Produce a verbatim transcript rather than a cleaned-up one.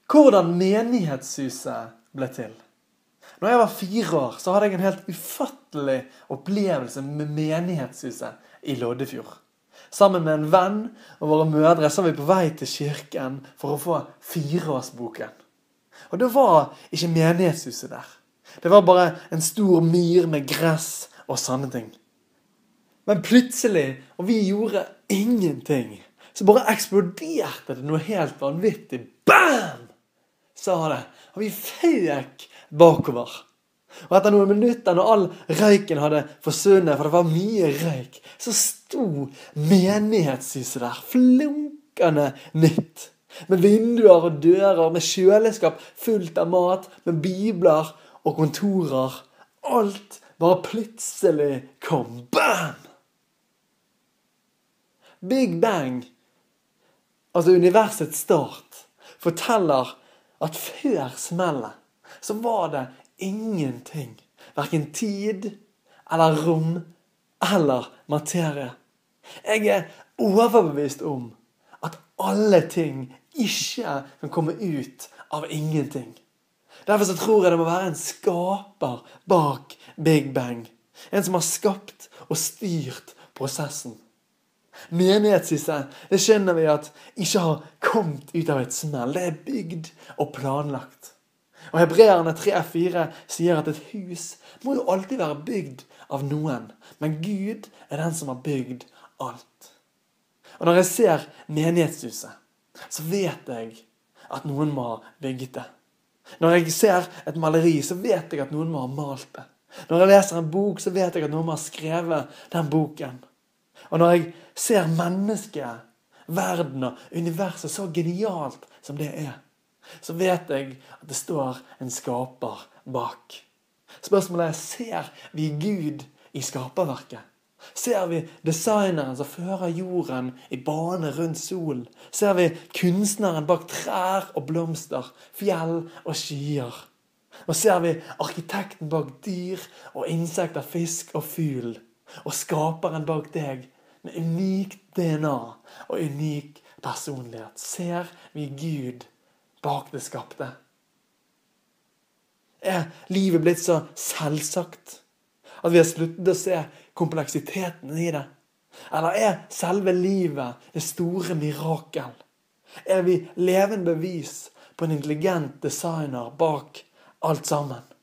hvordan menighetshuset ble til. Når jeg var fire år, så hadde jeg en helt ufattelig opplevelse med menighetshuset i Loddefjord. Sammen med en venn og våre mødre så var vi på vei til kirken for å få fireårsboken. Og det var ikke menighetshuset der. Det var bare en stor myr med gress og sånne ting. Men plutselig, og vi gjorde ingenting, så bare eksploderte det noe helt vanvittig. Bam! Sa det. Og vi føk bakover. Og etter noen minutter, når all røyken hadde forsvunnet, for det var mye røyk, så sto menighetshuset der, flunkende nytt. Med vinduer og dører, med kjøleskap fullt av mat, med bibler og kontorer. Alt bare plutselig kom. Bam! Big Bang, altså universets start, forteller at før smellet, så var det ingenting. Hverken tid, eller rom, eller materie. Jeg er overbevist om at alle ting ikke kan komme ut av ingenting. Derfor så tror jeg det må være en skaper bak Big Bang. En som har skapt og styrt prosessen. Menighetshuset, det skjønner vi at ikke har kommet ut av et smell. Det er bygd og planlagt. Og Hebreerne tre fire sier at et hus må jo alltid være bygd av noen. Men Gud er den som har bygd alt. Og når jeg ser menighetshuset, så vet jeg at noen må ha bygget det. Når jeg ser et maleri, så vet jeg at noen må ha malt det. Når jeg leser en bok, så vet jeg at noen må ha skrevet den boken. Og når jeg ser mennesket, verden og universet så genialt som det er, så vet jeg at det står en skaper bak. Spørsmålet er, ser vi Gud i skaperverket? Ser vi designeren som fører jorden i bane rundt solen? Ser vi kunstneren bak trær og blomster, fjell og skyer? Og ser vi arkitekten bak dyr og insekter, fisk og fugl? Og skaperen bak deg med unikt D N A og unik personlighet? Ser vi Gud bak det skapte? Er livet blitt så selvsagt at vi har sluttet å se kompleksiteten i det? Eller er selve livet det store mirakel? Er vi levende bevis på en intelligent designer bak alt sammen?